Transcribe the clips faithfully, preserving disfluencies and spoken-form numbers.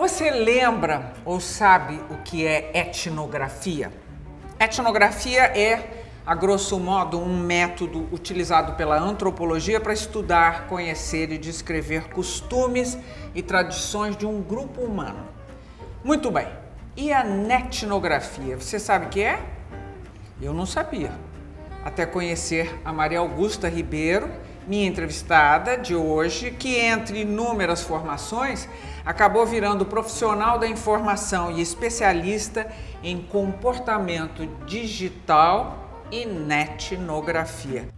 Você lembra ou sabe o que é etnografia? Etnografia é, a grosso modo, um método utilizado pela antropologia para estudar, conhecer e descrever costumes e tradições de um grupo humano. Muito bem. E a netnografia? Você sabe o que é? Eu não sabia. Até conhecer a Maria Augusta Ribeiro, minha entrevistada de hoje, que entre inúmeras formações acabou virando profissional da informação e especialista em comportamento digital e netnografia.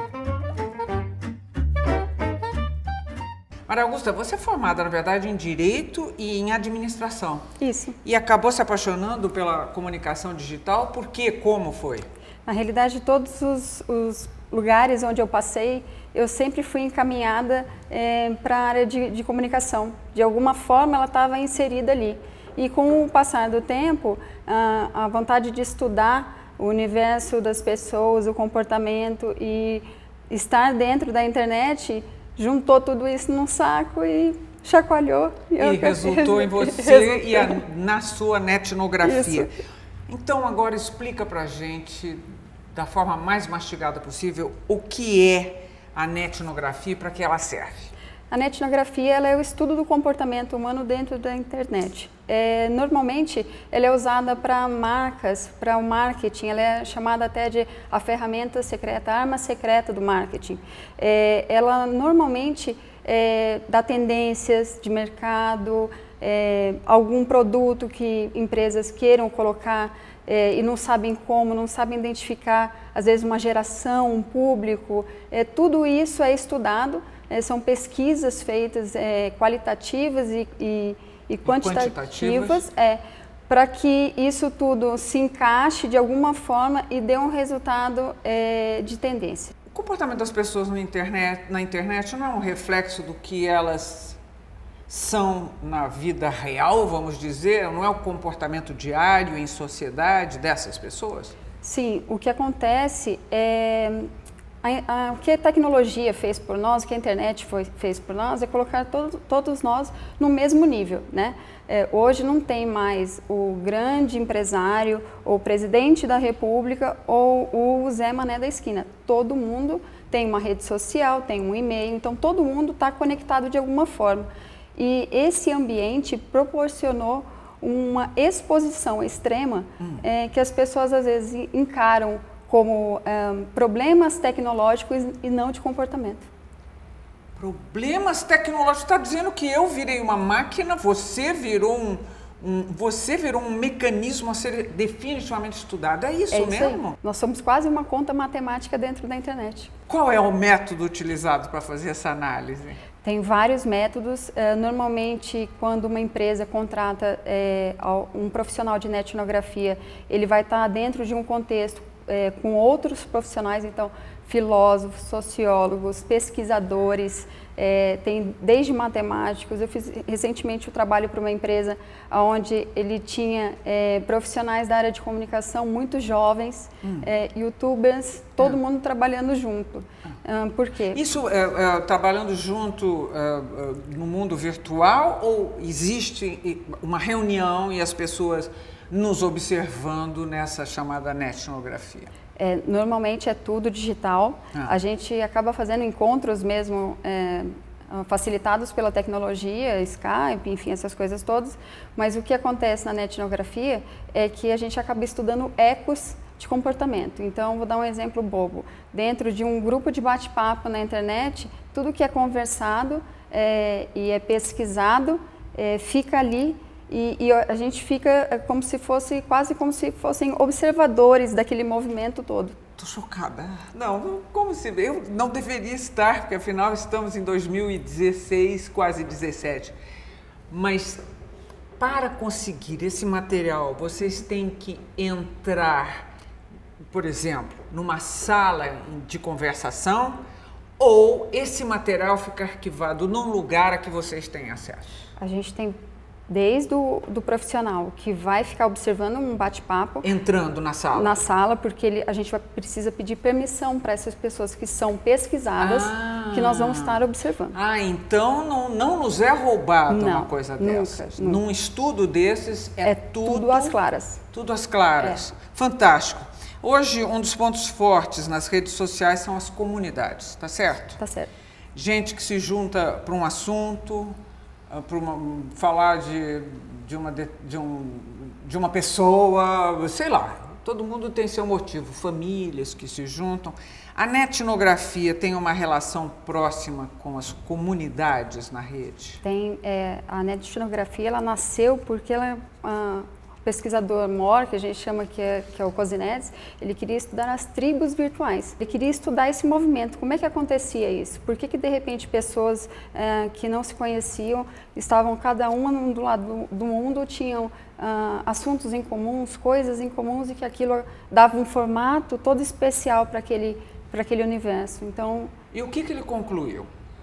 Maria Augusta, você é formada, na verdade, em Direito e em Administração. Isso. E acabou se apaixonando pela comunicação digital, por quê? Como foi? Na realidade, todos os, os lugares onde eu passei, eu sempre fui encaminhada é, para a área de, de comunicação. De alguma forma, ela estava inserida ali. E com o passar do tempo, a, a vontade de estudar o universo das pessoas, o comportamento e estar dentro da internet, juntou tudo isso num saco e chacoalhou. E, e resultou em você e a, na sua netnografia. Isso. Então, agora explica pra gente, da forma mais mastigada possível, o que é a netnografia e para que ela serve. A netnografia ela é o estudo do comportamento humano dentro da internet. É, normalmente, ela é usada para marcas, para o marketing, ela é chamada até de a ferramenta secreta, a arma secreta do marketing. É, ela normalmente é, dá tendências de mercado, é, algum produto que empresas queiram colocar é, e não sabem como, não sabem identificar, às vezes uma geração, um público, é, tudo isso é estudado. É, são pesquisas feitas é, qualitativas e, e, e quantitativas, é, para que isso tudo se encaixe de alguma forma e dê um resultado é, de tendência. O comportamento das pessoas na internet, na internet não é um reflexo do que elas são na vida real, vamos dizer? Não é o comportamento diário em sociedade dessas pessoas? Sim, o que acontece é... A, a, o que a tecnologia fez por nós, o que a internet foi, fez por nós, é colocar todo, todos nós no mesmo nível, né? É, hoje não tem mais o grande empresário, ou o presidente da república, ou o Zé Mané da esquina. Todo mundo tem uma rede social, tem um e-mail, então todo mundo está conectado de alguma forma. E esse ambiente proporcionou uma exposição extrema hum. é, que as pessoas às vezes encaram como um, problemas tecnológicos e não de comportamento. Problemas tecnológicos? Está dizendo que eu virei uma máquina, você virou um, um, você virou um mecanismo a ser definitivamente estudado. É isso, é isso mesmo? Aí. Nós somos quase uma conta matemática dentro da internet. Qual é o método utilizado para fazer essa análise? Tem vários métodos. Uh, normalmente, quando uma empresa contrata é, um profissional de netnografia, ele vai estar dentro de um contexto É, com outros profissionais, então filósofos, sociólogos, pesquisadores, é, tem desde matemáticos. Eu fiz recentemente um trabalho para uma empresa onde ele tinha é, profissionais da área de comunicação muito jovens, hum. é, youtubers, todo é. mundo trabalhando junto. Ah, por quê? Isso é, é, trabalhando junto é, no mundo virtual ou existe uma reunião e as pessoas nos observando nessa chamada netnografia? É, normalmente é tudo digital. Ah. A gente acaba fazendo encontros mesmo é, facilitados pela tecnologia, Skype, enfim, essas coisas todas. Mas o que acontece na netnografia é que a gente acaba estudando ecos de comportamento. Então, vou dar um exemplo bobo. Dentro de um grupo de bate-papo na internet, tudo que é conversado é, e é pesquisado é, fica ali. E, e a gente fica como se fosse, quase como se fossem observadores daquele movimento todo. Tô chocada. Não, como se eu não deveria estar, porque afinal estamos em dois mil e dezesseis, quase dezessete. Mas para conseguir esse material, vocês têm que entrar, por exemplo, numa sala de conversação, ou esse material fica arquivado num lugar a que vocês têm acesso? A gente tem Desde o do profissional que vai ficar observando um bate-papo. Entrando na sala. Na sala, porque ele, a gente vai, precisa pedir permissão para essas pessoas que são pesquisadas, ah, que nós vamos estar observando. Ah, então não, não nos é roubado não, uma coisa nunca, dessas. Nunca. Num estudo desses é, é tudo... tudo às claras. Tudo às claras. É. Fantástico. Hoje, um dos pontos fortes nas redes sociais são as comunidades, tá certo? Tá certo. Gente que se junta para um assunto... para falar de, de, uma, de, de, um, de uma pessoa, sei lá, todo mundo tem seu motivo, famílias que se juntam. A netnografia tem uma relação próxima com as comunidades na rede? Tem, é, a netnografia ela nasceu porque ela, a, o pesquisador Moore, que a gente chama que é, que é o Kozinets, ele queria estudar as tribos virtuais. Ele queria estudar esse movimento, como é que acontecia isso? Por que que de repente pessoas é, que não se conheciam, estavam cada uma do lado do mundo, tinham ah, assuntos em comuns, coisas em comuns e que aquilo dava um formato todo especial para aquele, para aquele universo. Então, e o que que ele concluiu?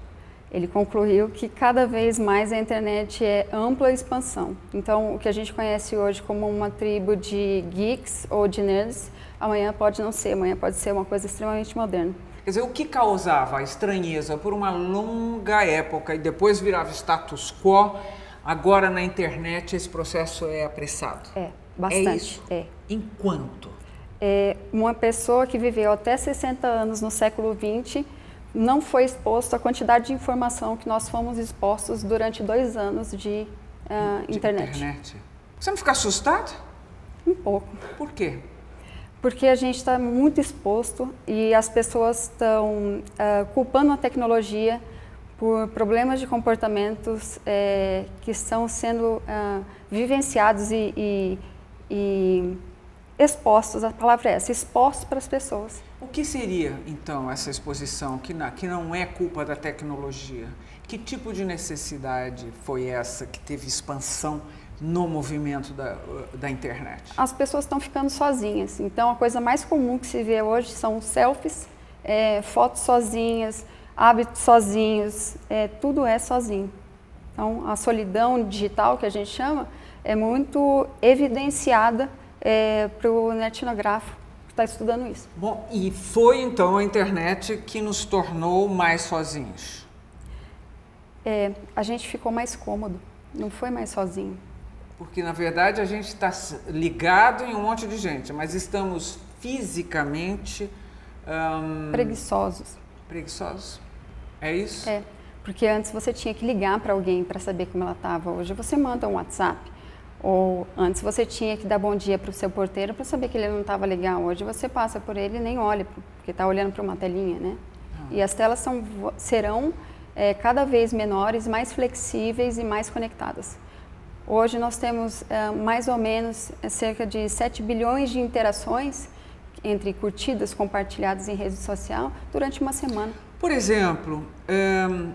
Ele concluiu que cada vez mais a internet é ampla expansão. Então, o que a gente conhece hoje como uma tribo de geeks ou de nerds, amanhã pode não ser, amanhã pode ser uma coisa extremamente moderna. Quer dizer, o que causava a estranheza por uma longa época e depois virava status quo, agora na internet esse processo é apressado? É, bastante. É isso? É. Enquanto? É, uma pessoa que viveu até sessenta anos no século vinte não foi exposto à quantidade de informação que nós fomos expostos durante dois anos de, uh, de internet. internet. Você não fica assustado? Um pouco. Por quê? Porque a gente está muito exposto e as pessoas estão uh, culpando a tecnologia por problemas de comportamentos eh, que estão sendo uh, vivenciados e, e, e expostos, a palavra é essa, expostos para as pessoas. O que seria, então, essa exposição que não, que não é culpa da tecnologia? Que tipo de necessidade foi essa que teve expansão no movimento da, da internet? As pessoas estão ficando sozinhas. Então, a coisa mais comum que se vê hoje são selfies, é, fotos sozinhas, hábitos sozinhos, é, tudo é sozinho. Então, a solidão digital, que a gente chama, é muito evidenciada é, para o netnógrafo que está estudando isso. Bom, e foi então a internet que nos tornou mais sozinhos? É, a gente ficou mais cômodo, não foi mais sozinho. Porque, na verdade, a gente está ligado em um monte de gente, mas estamos fisicamente... Hum, preguiçosos. Preguiçosos? É isso? É, porque antes você tinha que ligar para alguém para saber como ela estava. Hoje você manda um WhatsApp. Ou antes você tinha que dar bom dia para o seu porteiro para saber que ele não estava legal. Hoje você passa por ele e nem olha, porque está olhando para uma telinha, né? Ah. E as telas são, serão é, cada vez menores, mais flexíveis e mais conectadas. Hoje nós temos é, mais ou menos cerca de sete bilhões de interações entre curtidas, compartilhadas em rede social durante uma semana. Por exemplo, hum,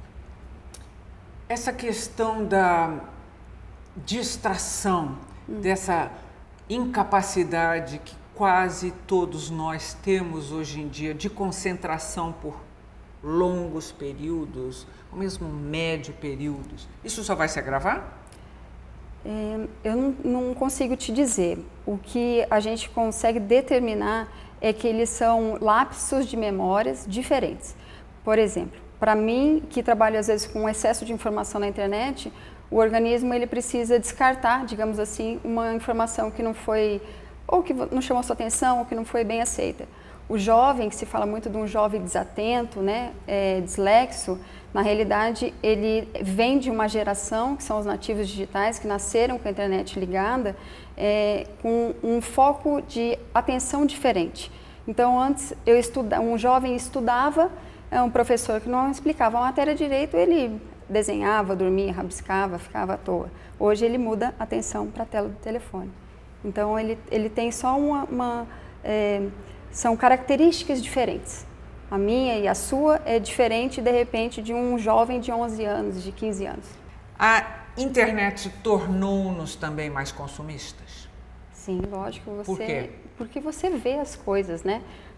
essa questão da distração, hum. dessa incapacidade que quase todos nós temos hoje em dia de concentração por longos períodos, ou mesmo médio períodos, isso só vai se agravar? É, eu não, não consigo te dizer. O que a gente consegue determinar é que eles são lapsos de memórias diferentes. Por exemplo, para mim, que trabalho às vezes com excesso de informação na internet, o organismo ele precisa descartar, digamos assim, uma informação que não foi, ou que não chamou sua atenção, ou que não foi bem aceita. O jovem, que se fala muito de um jovem desatento, né, é, dislexo, na realidade ele vem de uma geração, que são os nativos digitais, que nasceram com a internet ligada, é, com um foco de atenção diferente. Então antes eu estuda, um jovem estudava, um professor que não explicava a matéria direito, ele desenhava, dormia, rabiscava, ficava à toa. Hoje ele muda a atenção para a tela do telefone. Então ele, ele tem só uma... uma é, são características diferentes. A minha e a sua é diferente, de repente, de um jovem de onze anos, de quinze anos. A internet tornou-nos também mais consumistas? Sim, lógico. Você, Por quê? Porque você vê as coisas, né?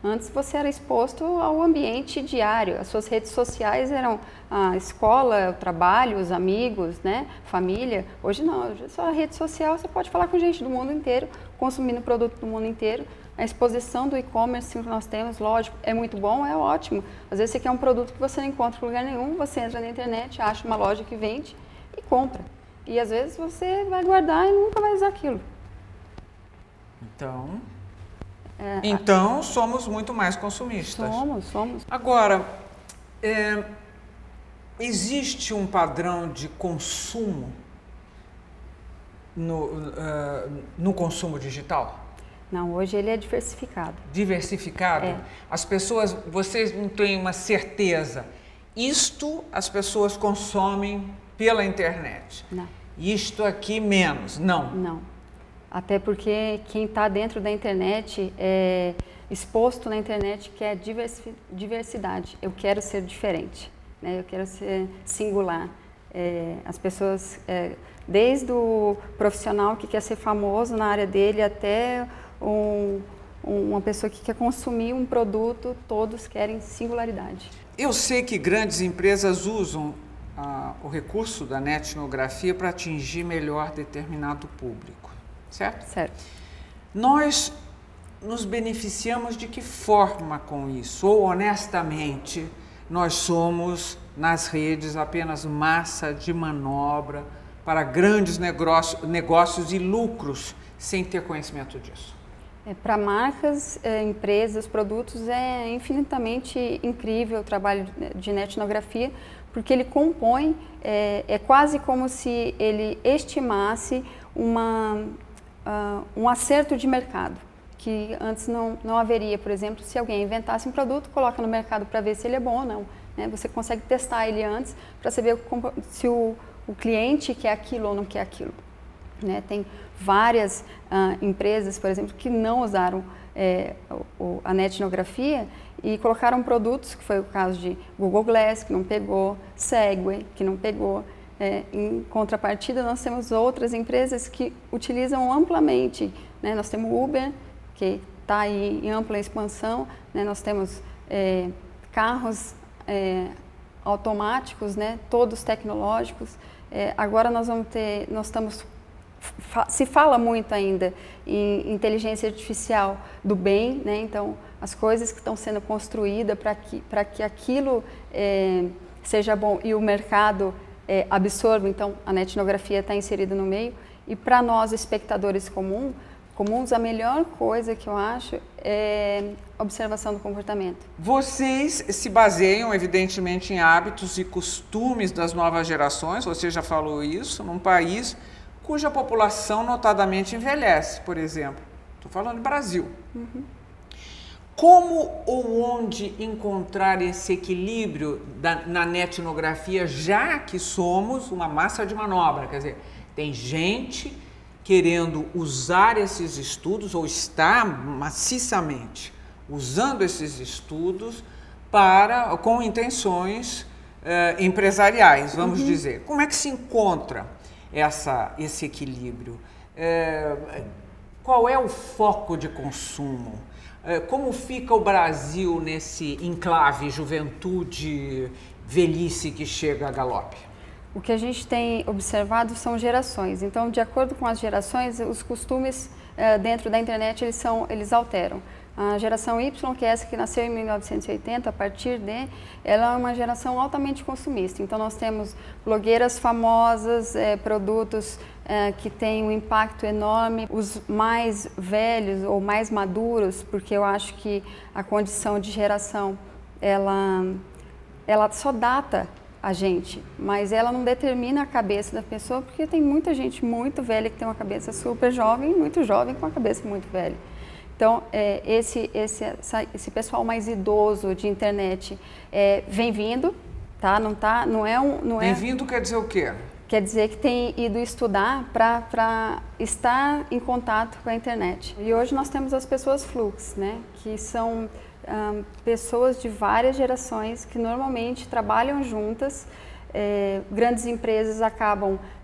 Antes você era exposto ao ambiente diário, as suas redes sociais eram a escola, o trabalho, os amigos, né, família. Hoje não, hoje só a rede social você pode falar com gente do mundo inteiro, consumindo produto do mundo inteiro. A exposição do e-commerce que nós temos, lógico, é muito bom, é ótimo. Às vezes você quer um produto que você não encontra em lugar nenhum, você entra na internet, acha uma loja que vende e compra. E às vezes você vai guardar e nunca vai usar aquilo. Então... É, então, a... somos muito mais consumistas. Somos, somos. Agora, é, existe um padrão de consumo no, uh, no consumo digital? Não, hoje ele é diversificado. Diversificado? É. As pessoas, vocês não têm uma certeza. Isto as pessoas consomem pela internet. Não. Isto aqui menos. Não. Não. Até porque quem está dentro da internet, é, exposto na internet, quer diversi diversidade. Eu quero ser diferente, né? Eu quero ser singular. É, as pessoas, é, desde o profissional que quer ser famoso na área dele até um, uma pessoa que quer consumir um produto, todos querem singularidade. Eu sei que grandes empresas usam ah, o recurso da netnografia para atingir melhor determinado público. Certo? Certo. Nós nos beneficiamos de que forma com isso? Ou, honestamente, nós somos, nas redes, apenas massa de manobra para grandes negócios, negócios e lucros, sem ter conhecimento disso? É, para marcas, é, empresas, produtos, é infinitamente incrível o trabalho de netnografia, porque ele compõe, é, é quase como se ele estimasse uma... Uh, um acerto de mercado, que antes não, não haveria. Por exemplo, se alguém inventasse um produto, coloca no mercado para ver se ele é bom ou não, né? Você consegue testar ele antes para saber se o, o cliente quer aquilo ou não quer aquilo, né? Tem várias uh, empresas, por exemplo, que não usaram é, o, a netnografia e colocaram produtos, que foi o caso de Google Glass, que não pegou, Segway, que não pegou. É, em contrapartida, nós temos outras empresas que utilizam amplamente, né? Nós temos o Uber, que está aí em ampla expansão, né? Nós temos é, carros é, automáticos, né? Todos tecnológicos. É, agora nós vamos ter, nós estamos, fa, se fala muito ainda em inteligência artificial do bem, né? Então, as coisas que estão sendo construídas para que, para que aquilo é, seja bom e o mercado É, absorvo, então a netnografia está inserida no meio. E para nós, espectadores comum, comuns, a melhor coisa que eu acho é observação do comportamento. Vocês se baseiam, evidentemente, em hábitos e costumes das novas gerações, você já falou isso, num país cuja população notadamente envelhece, por exemplo. Estou falando do Brasil. Uhum. Como ou onde encontrar esse equilíbrio da, na netnografia, já que somos uma massa de manobra? Quer dizer, tem gente querendo usar esses estudos, ou está maciçamente usando esses estudos para, com intenções eh, empresariais, vamos uhum. dizer. Como é que se encontra essa, esse equilíbrio? Eh, qual é o foco de consumo? Como fica o Brasil nesse enclave juventude, velhice que chega a galope? O que a gente tem observado são gerações. Então, de acordo com as gerações, os costumes eh, dentro da internet eles, são, eles alteram. A geração Y, que é essa que nasceu em mil novecentos e oitenta, a partir de, ela é uma geração altamente consumista. Então, nós temos blogueiras famosas, eh, produtos eh, que têm um impacto enorme. Os mais velhos ou mais maduros, porque eu acho que a condição de geração, ela, ela só data a gente, mas ela não determina a cabeça da pessoa, porque tem muita gente muito velha que tem uma cabeça super jovem e muito jovem com uma cabeça muito velha. Então, é, esse, esse, essa, esse pessoal mais idoso de internet é, vem vindo, tá? Não, tá, não é um... Não vem é, vindo quer dizer o quê? Quer dizer que tem ido estudar para estar em contato com a internet. E hoje nós temos as pessoas flux, né? Que são hum, pessoas de várias gerações que normalmente trabalham juntas. É, grandes empresas acabam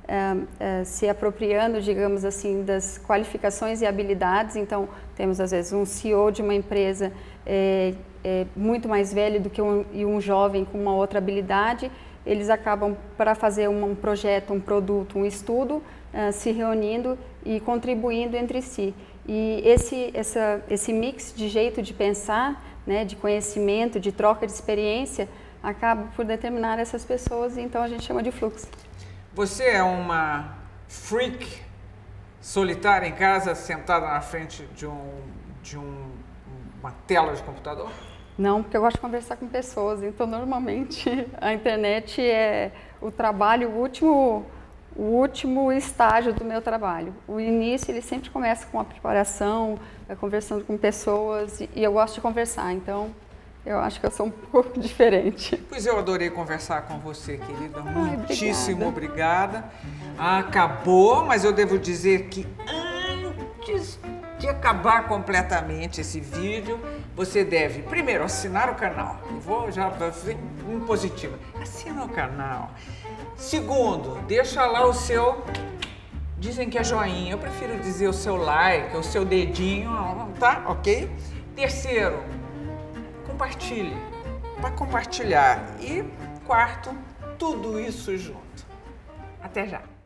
é, é, se apropriando, digamos assim, das qualificações e habilidades. Então, temos às vezes um C E O de uma empresa é, é, muito mais velho do que um, e um jovem com uma outra habilidade. Eles acabam, para fazer um, um projeto, um produto, um estudo, é, se reunindo e contribuindo entre si. E esse, essa, esse mix de jeito de pensar, né, de conhecimento, de troca de experiência, acaba por determinar essas pessoas, e então a gente chama de fluxo. Você é uma freak solitária em casa, sentada na frente de, um, de um, uma tela de computador? Não, porque eu gosto de conversar com pessoas, então normalmente a internet é o trabalho, o último, o último estágio do meu trabalho. O início ele sempre começa com a preparação, conversando com pessoas, e eu gosto de conversar, então eu acho que eu sou um pouco diferente. Pois eu adorei conversar com você, querida. Ai, Muitíssimo obrigada. obrigada. Acabou, mas eu devo dizer que antes de acabar completamente esse vídeo, você deve, primeiro, assinar o canal. Eu vou já fazer um positivo. Assina o canal. Segundo, deixa lá o seu... Dizem que é joinha. Eu prefiro dizer o seu like, o seu dedinho, tá? Ok? Terceiro, compartilhe, para compartilhar. E quarto, tudo isso junto. Até já!